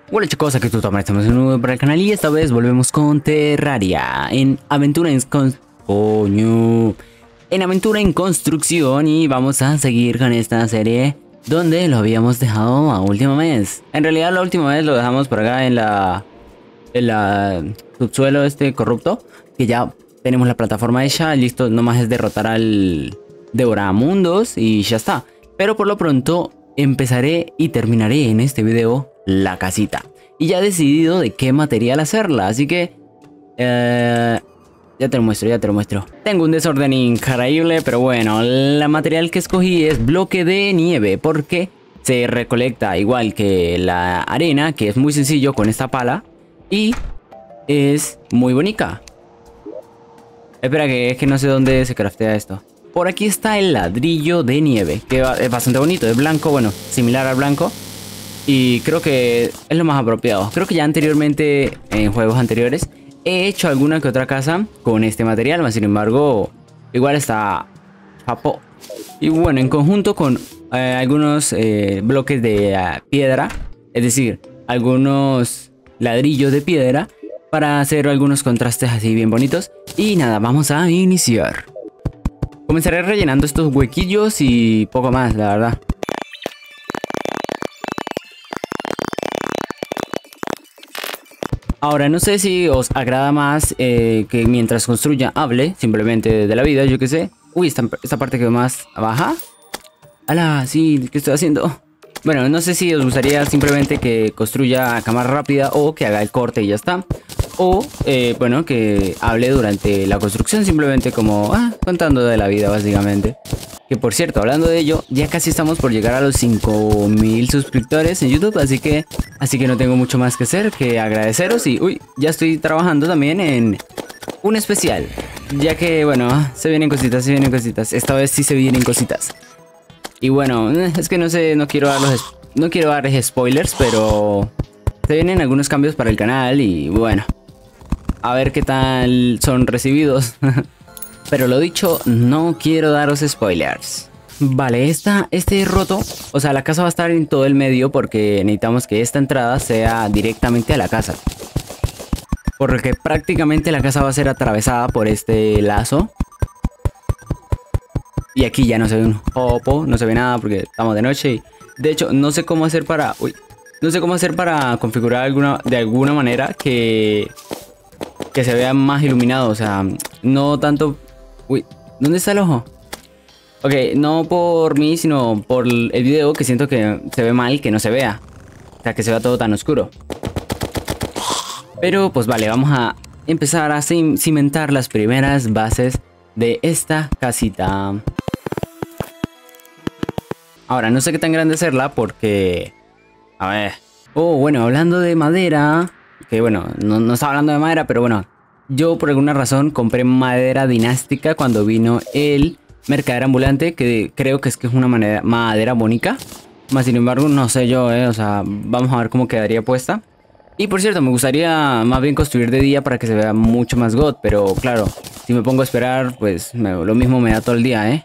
Hola chicos, aquí estamos de nuevo para el canal y esta vez volvemos con Terraria en aventura en aventura en construcción y vamos a seguir con esta serie donde lo habíamos dejado a última vez. En realidad la última vez lo dejamos por acá en la subsuelo este corrupto, que ya tenemos la plataforma hecha, listo, nomás es derrotar al Devoramundos y ya está. Pero por lo pronto empezaré y terminaré en este video la casita. Y ya he decidido de qué material hacerla, así que ya te lo muestro. Tengo un desorden increíble, pero bueno, el material que escogí es bloque de nieve, porque se recolecta igual que la arena, que es muy sencillo con esta pala, y es muy bonita. Espera, que es que no sé dónde se craftea esto. Por aquí está el ladrillo de nieve, que es bastante bonito, es blanco, bueno, similar al blanco. Y creo que es lo más apropiado. Creo que ya anteriormente, en juegos anteriores, he hecho alguna que otra casa con este material. Mas sin embargo, igual está papo. Y bueno, en conjunto con algunos bloques de piedra. Es decir, algunos ladrillos de piedra. Para hacer algunos contrastes así bien bonitos. Y nada, vamos a iniciar. Comenzaré rellenando estos huequillos y poco más, la verdad. Ahora, no sé si os agrada más que mientras construya hable simplemente de la vida, yo qué sé. Uy, esta parte quedó más baja. ¡Hala! Sí, ¿qué estoy haciendo? Bueno, no sé si os gustaría simplemente que construya a cámara rápida o que haga el corte y ya está. O, bueno, que hable durante la construcción simplemente como contando de la vida básicamente. Que por cierto, hablando de ello, ya casi estamos por llegar a los 5000 suscriptores en YouTube, así que no tengo mucho más que hacer que agradeceros. Y uy, ya estoy trabajando también en un especial, ya que bueno, se vienen cositas, esta vez sí se vienen cositas. Y bueno, es que no sé, no quiero dar spoilers, pero se vienen algunos cambios para el canal y bueno, a ver qué tal son recibidos. Pero lo dicho, no quiero daros spoilers. Vale, este roto, o sea, la casa va a estar en todo el medio porque necesitamos que esta entrada sea directamente a la casa. Porque prácticamente la casa va a ser atravesada por este lazo. Y aquí ya no se ve un hopo, no se ve nada porque estamos de noche. Y de hecho, no sé cómo hacer para... Uy, no sé cómo hacer para configurar de alguna manera que se vea más iluminado. O sea, no tanto... Uy, ¿dónde está el ojo? Ok, no por mí, sino por el video, que siento que se ve mal que no se vea. O sea, que se vea todo tan oscuro. Pero pues vale, vamos a empezar a cimentar las primeras bases de esta casita. Ahora, no sé qué tan grande hacerla porque... A ver... Oh, bueno, hablando de madera... Que bueno, no estaba hablando de madera, pero bueno... Yo por alguna razón compré madera dinástica cuando vino el mercader ambulante, que creo que es una madera bonita. Más sin embargo, no sé yo, o sea, vamos a ver cómo quedaría puesta. Y por cierto, me gustaría más bien construir de día para que se vea mucho más god, pero claro, si me pongo a esperar, pues lo mismo me da todo el día,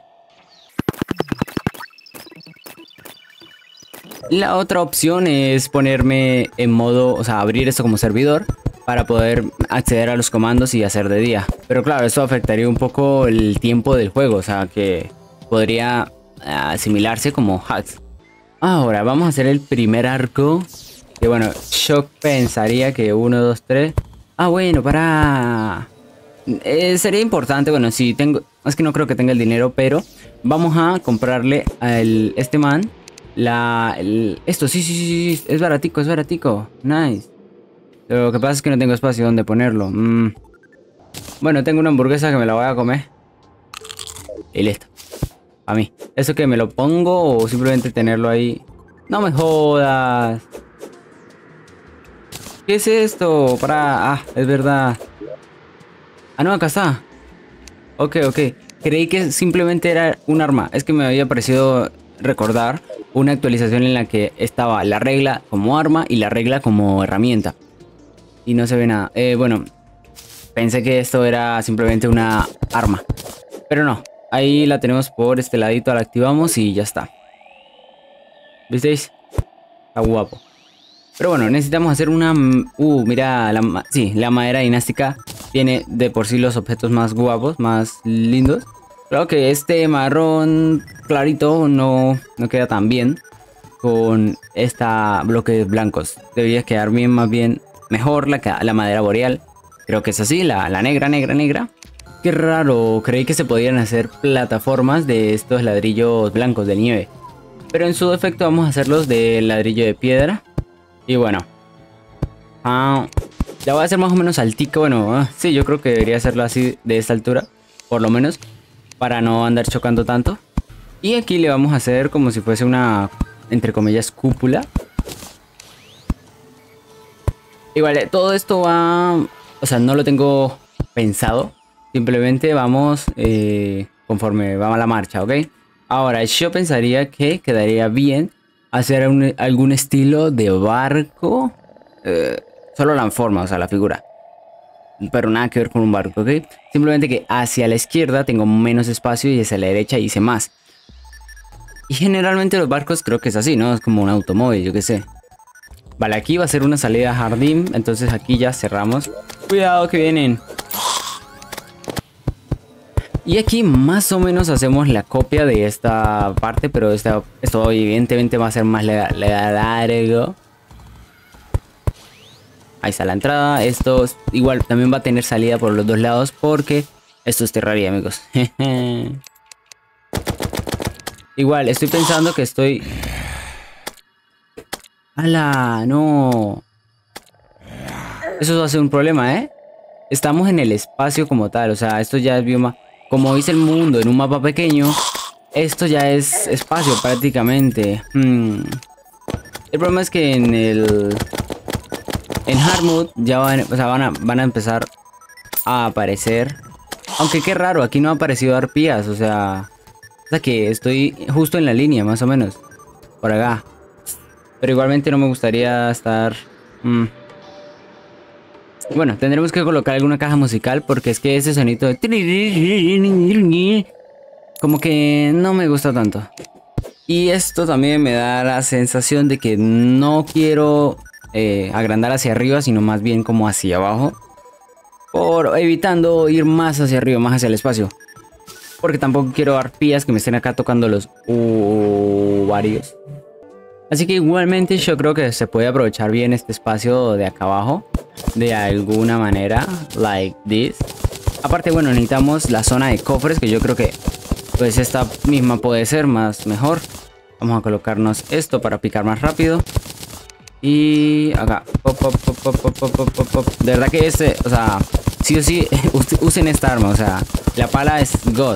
La otra opción es ponerme en modo, o sea, abrir esto como servidor para poder acceder a los comandos y hacer de día. Pero claro, esto afectaría un poco el tiempo del juego, o sea, que podría asimilarse como hacks. Ahora, vamos a hacer el primer arco. Que bueno, yo pensaría que 1, 2, 3... Ah, bueno, para... sería importante, bueno, si tengo... Es que no creo que tenga el dinero, pero vamos a comprarle a este man... Esto, sí, es baratico, nice. Pero lo que pasa es que no tengo espacio donde ponerlo. Bueno, tengo una hamburguesa que me la voy a comer. Y listo. A mí. ¿Eso que me lo pongo o simplemente tenerlo ahí? No me jodas. ¿Qué es esto? Es verdad. Ah, no, acá está. Ok. Creí que simplemente era un arma. Es que me había parecido recordar una actualización en la que estaba la regla como arma y la regla como herramienta. Y no se ve nada. Bueno, pensé que esto era simplemente una arma. Pero no. Ahí la tenemos por este ladito, la activamos y ya está. ¿Visteis? Está guapo. Pero bueno, necesitamos hacer una... mira, sí, la madera dinástica tiene de por sí los objetos más guapos, más lindos. Creo que este marrón clarito no queda tan bien con esta bloques blancos. Debería quedar bien, más bien mejor la madera boreal. Creo que es así, la negra, negra, negra. Qué raro, creí que se podían hacer plataformas de estos ladrillos blancos de nieve. Pero en su defecto vamos a hacerlos de ladrillo de piedra. Y bueno. Ya voy a hacer más o menos altica. Bueno, sí, yo creo que debería hacerlo así de esta altura. Por lo menos. Para no andar chocando tanto. Y aquí le vamos a hacer como si fuese una, entre comillas, cúpula. Igual, todo esto va... O sea, no lo tengo pensado. Simplemente vamos conforme va a la marcha, ¿ok? Ahora, yo pensaría que quedaría bien hacer algún estilo de barco. Solo la forma, o sea, la figura. Pero nada que ver con un barco, ¿ok? Simplemente que hacia la izquierda tengo menos espacio y hacia la derecha hice más. Y generalmente los barcos creo que es así, ¿no? Es como un automóvil, yo qué sé. Vale, aquí va a ser una salida a jardín. Entonces aquí ya cerramos. Cuidado que vienen. Y aquí más o menos hacemos la copia de esta parte. Pero esto evidentemente va a ser más largo. Ahí está la entrada. Esto igual también va a tener salida por los dos lados. Porque esto es Terraria, amigos. Igual, estoy pensando que estoy... ¡Hala! ¡No! Eso va a ser un problema, ¿eh? Estamos en el espacio como tal. O sea, esto ya es bioma... Como dice el mundo en un mapa pequeño, esto ya es espacio prácticamente. El problema es que en Hardmode ya van a empezar a aparecer. Aunque qué raro, aquí no ha aparecido arpías. O sea que estoy justo en la línea, más o menos. Por acá. Pero igualmente no me gustaría estar... Bueno, tendremos que colocar alguna caja musical porque es que ese sonido de... como que no me gusta tanto. Y esto también me da la sensación de que no quiero agrandar hacia arriba, sino más bien como hacia abajo. Por evitando ir más hacia arriba, más hacia el espacio. Porque tampoco quiero arpías que me estén acá tocando los ovarios. Así que igualmente yo creo que se puede aprovechar bien este espacio de acá abajo. De alguna manera. Like this. Aparte, bueno, necesitamos la zona de cofres. Que yo creo que pues esta misma puede ser mejor. Vamos a colocarnos esto para picar más rápido. Y acá. Pop, pop, pop, pop, pop, pop, pop, pop. De verdad que o sea, sí o sí usen esta arma. O sea, la pala es God.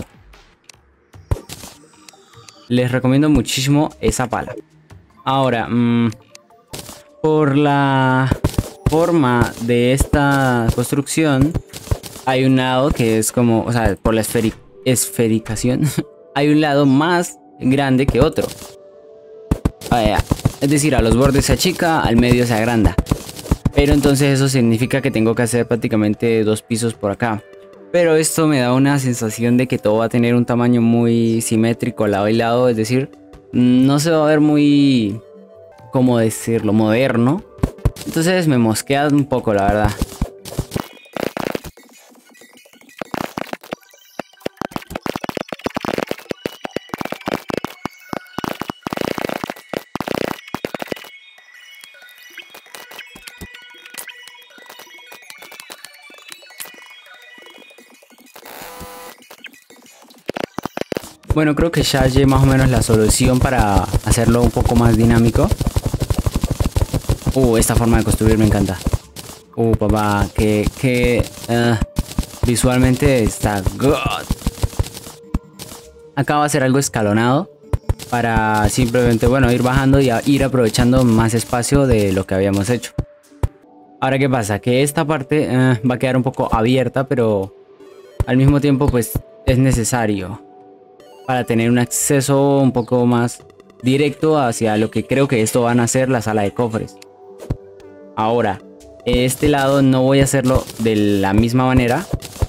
Les recomiendo muchísimo esa pala. Ahora, por la forma de esta construcción, hay un lado que es como, o sea, por la esfericación, hay un lado más grande que otro. Es decir, a los bordes se achica, al medio se agranda. Pero entonces eso significa que tengo que hacer prácticamente 2 pisos por acá. Pero esto me da una sensación de que todo va a tener un tamaño muy simétrico lado y lado. Es decir, no se va a ver muy, ¿cómo decirlo?, moderno. Entonces me mosquea un poco, la verdad. Bueno, creo que ya hallé más o menos la solución para hacerlo un poco más dinámico. Esta forma de construir me encanta. Papá, que visualmente está God. Acá va a ser algo escalonado para simplemente, bueno, ir bajando y ir aprovechando más espacio de lo que habíamos hecho. Ahora, ¿qué pasa? Que esta parte va a quedar un poco abierta, pero al mismo tiempo, pues, es necesario para tener un acceso un poco más directo hacia lo que creo que esto van a ser la sala de cofres. Ahora, este lado no voy a hacerlo de la misma manera.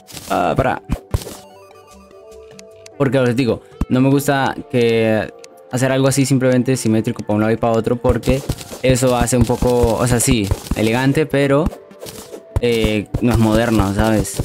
Porque os digo, no me gusta hacer algo así simplemente simétrico para un lado y para otro, porque eso hace un poco, o sea, sí, elegante, pero no es moderno, ¿sabes?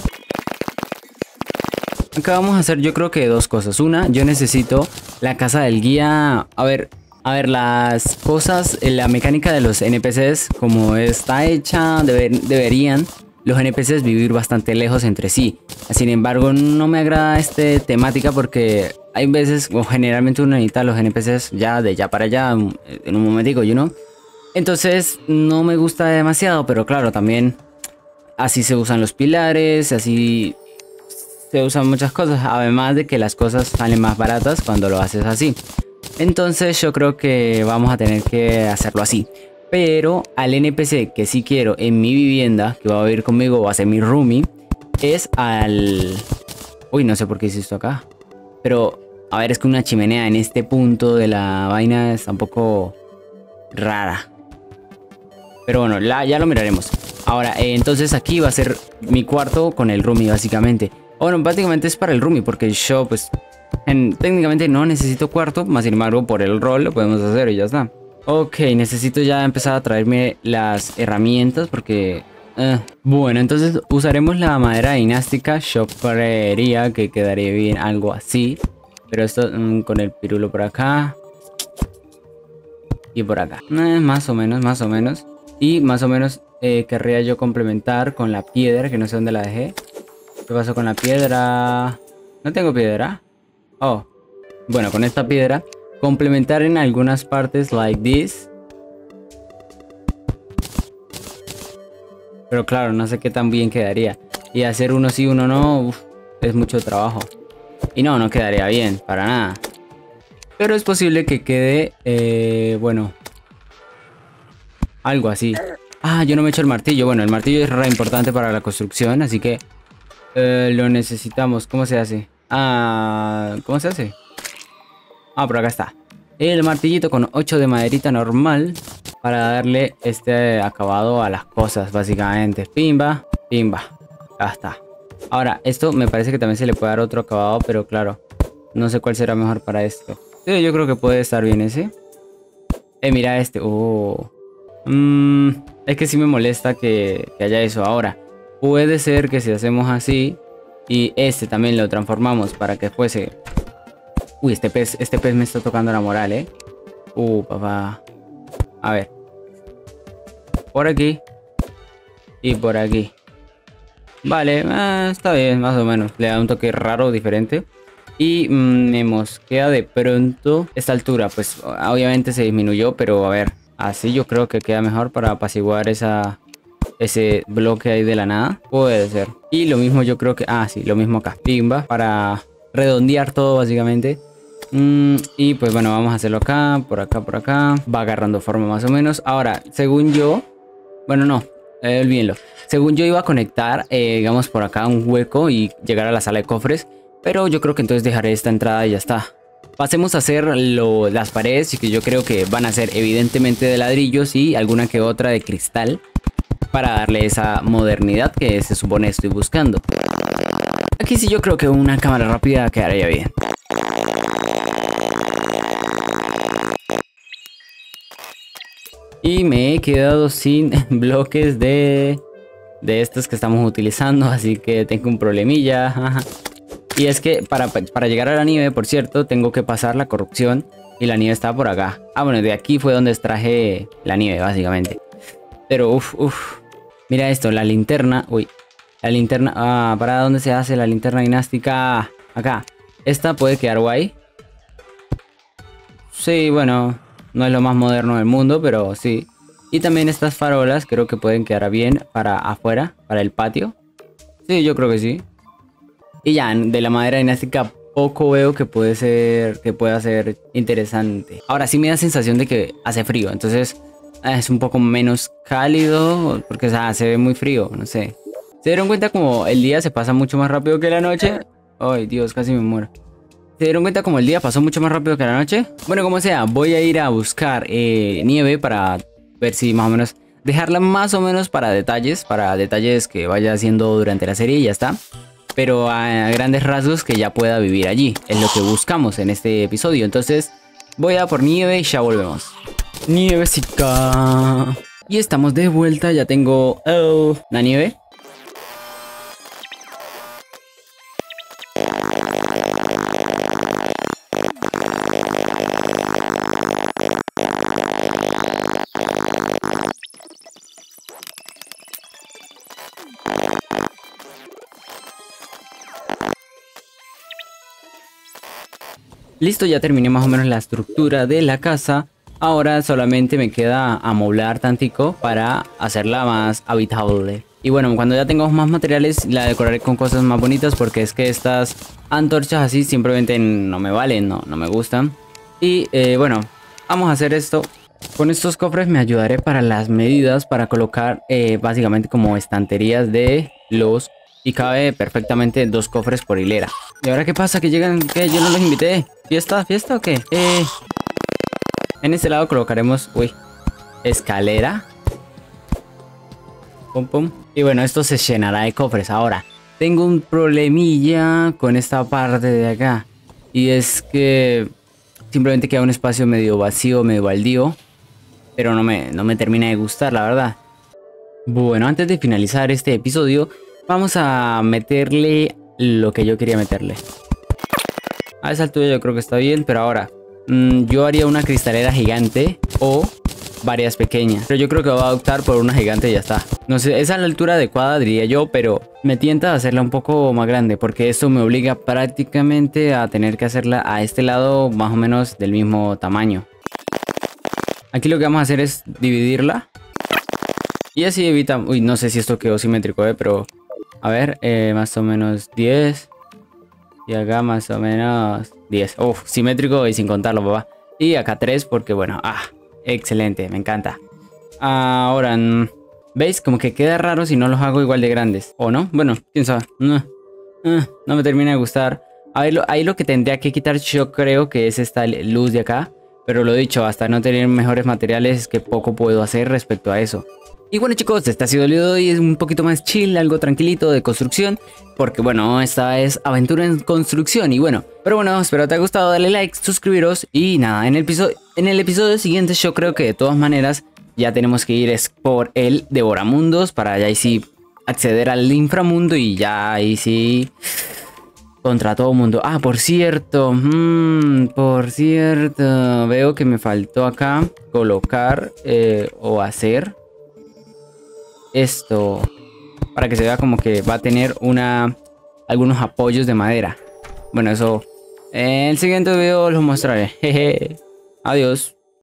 Acá vamos a hacer yo creo que dos cosas. Una, yo necesito la casa del guía. A ver, las cosas, la mecánica de los NPCs, como está hecha, deberían los NPCs vivir bastante lejos entre sí. Sin embargo, no me agrada esta temática porque hay veces, o generalmente uno necesita los NPCs ya de ya para allá, en un momentico, you know. Entonces, no me gusta demasiado, pero claro, también así se usan los pilares, así se usan muchas cosas, además de que las cosas salen más baratas cuando lo haces así. Entonces yo creo que vamos a tener que hacerlo así. Pero al NPC que sí quiero en mi vivienda, que va a vivir conmigo, va a ser mi roomie, es al... Uy, no sé por qué hice esto acá. Pero, a ver, es que una chimenea en este punto de la vaina está un poco rara. Pero bueno, ya lo miraremos. Ahora, entonces aquí va a ser mi cuarto con el roomie, básicamente. Bueno, prácticamente es para el roomie, porque yo, pues, técnicamente no necesito cuarto. Más sin embargo, por el rol lo podemos hacer y ya está. Ok, necesito ya empezar a traerme las herramientas porque... Bueno, entonces usaremos la madera dinástica. Yo creería que quedaría bien algo así. Pero esto con el pirulo por acá. Y por acá. Más o menos, más o menos. Y más o menos querría yo complementar con la piedra, que no sé dónde la dejé. ¿Qué pasó con la piedra? ¿No tengo piedra? Oh. Bueno, con esta piedra complementar en algunas partes like this. Pero claro, no sé qué tan bien quedaría. Y hacer uno sí, uno no, es mucho trabajo. Y no quedaría bien, para nada. Pero es posible que quede, bueno, algo así. Ah, yo no me he hecho el martillo. Bueno, el martillo es re importante para la construcción, así que lo necesitamos. ¿Cómo se hace? ¿Cómo se hace? Por acá está. El martillito con 8 de maderita normal para darle este acabado a las cosas, básicamente. Pimba, pimba. Ya está. Ahora, esto me parece que también se le puede dar otro acabado, pero claro, no sé cuál será mejor para esto. Sí, yo creo que puede estar bien ese. Mira este. Es que sí me molesta que haya eso. Ahora, puede ser que si hacemos así y este también lo transformamos para que fuese... Uy, este pez me está tocando la moral, papá. A ver. Por aquí. Y por aquí. Vale, está bien, más o menos. Le da un toque raro, diferente. Y me mosquea de pronto esta altura. Pues obviamente se disminuyó, pero a ver. Así yo creo que queda mejor para apaciguar ese bloque ahí de la nada. Puede ser. Y lo mismo yo creo que... sí, lo mismo acá. Pimba. Para redondear todo básicamente. Y pues bueno, vamos a hacerlo acá, por acá, por acá. Va agarrando forma más o menos. Ahora, según yo... Bueno, no, olvídenlo. Según yo iba a conectar, digamos por acá un hueco y llegar a la sala de cofres. Pero yo creo que entonces dejaré esta entrada y ya está. Pasemos a hacer las paredes, y que yo creo que van a ser evidentemente de ladrillos y alguna que otra de cristal. Para darle esa modernidad que se supone estoy buscando. Aquí sí yo creo que una cámara rápida quedaría bien. Y me he quedado sin bloques de estos que estamos utilizando, así que tengo un problemilla. Y es que para llegar a la nieve, por cierto, tengo que pasar la corrupción y la nieve está por acá. Bueno, de aquí fue donde extraje la nieve, básicamente. Pero mira esto, la linterna. Uy, la linterna. ¿Para dónde se hace la linterna dinástica? Acá. Esta puede quedar guay. Sí, bueno, no es lo más moderno del mundo, pero sí. Y también estas farolas creo que pueden quedar bien para afuera, para el patio. Sí, yo creo que sí. Y ya, de la madera dinástica poco veo que pueda ser interesante. Ahora sí me da sensación de que hace frío, entonces es un poco menos cálido, porque se ve muy frío, no sé. ¿Se dieron cuenta como el día se pasa mucho más rápido que la noche? Ay, Dios, casi me muero. ¿Se dieron cuenta como el día pasó mucho más rápido que la noche? Bueno, como sea, voy a ir a buscar nieve para ver si más o menos... Dejarla más o menos para detalles que vaya haciendo durante la serie y ya está. Pero a grandes rasgos que ya pueda vivir allí. Es lo que buscamos en este episodio. Entonces voy a por nieve y ya volvemos. Nievecita. Y estamos de vuelta, ya tengo la nieve. Listo, ya terminé más o menos la estructura de la casa. Ahora solamente me queda amoblar tantico para hacerla más habitable. Y bueno, cuando ya tengamos más materiales la decoraré con cosas más bonitas, porque es que estas antorchas así simplemente no me valen, no me gustan. Y bueno, vamos a hacer esto. Con estos cofres me ayudaré para las medidas, para colocar básicamente como estanterías de los... Y cabe perfectamente 2 cofres por hilera. ¿Y ahora qué pasa? ¿Que llegan? ¿Qué? Yo no los invité. ¿Fiesta? ¿Fiesta o qué? En este lado colocaremos... Uy. Escalera. Pum, pum. Y bueno, esto se llenará de cofres. Ahora, tengo un problemilla con esta parte de acá. Y es que... simplemente queda un espacio medio vacío, medio baldío. Pero no me termina de gustar, la verdad. Bueno, antes de finalizar este episodio... vamos a meterle lo que yo quería meterle. A esa altura yo creo que está bien, pero ahora yo haría una cristalera gigante o varias pequeñas. Pero yo creo que voy a optar por una gigante y ya está. No sé, esa es la altura adecuada diría yo, pero me tienta a hacerla un poco más grande, porque esto me obliga prácticamente a tener que hacerla a este lado más o menos del mismo tamaño. Aquí lo que vamos a hacer es dividirla. Y así evita... Uy, no sé si esto quedó simétrico, pero... A ver, más o menos 10. Y acá más o menos 10. Uf, simétrico y sin contarlo, papá. Y acá 3 porque, bueno, excelente, me encanta. Ahora, ¿veis? Como que queda raro si no los hago igual de grandes. ¿O no? Bueno, quién sabe. No me termina de gustar. A ver, ahí lo que tendría que quitar yo creo que es esta luz de acá. Pero lo dicho, hasta no tener mejores materiales es que poco puedo hacer respecto a eso. Y bueno chicos, este ha sido el video de hoy, es un poquito más chill, algo tranquilito de construcción. Porque bueno, esta es aventura en construcción y bueno. Pero bueno, espero te haya gustado, dale like, suscribiros y nada, en el episodio siguiente yo creo que de todas maneras ya tenemos que ir por el Devoramundos para ya ahí sí acceder al inframundo y ya ahí sí... contra todo mundo. Por cierto, veo que me faltó acá colocar o hacer... esto para que se vea como que va a tener algunos apoyos de madera. Bueno, eso en el siguiente video lo mostraré. Jeje. Adiós.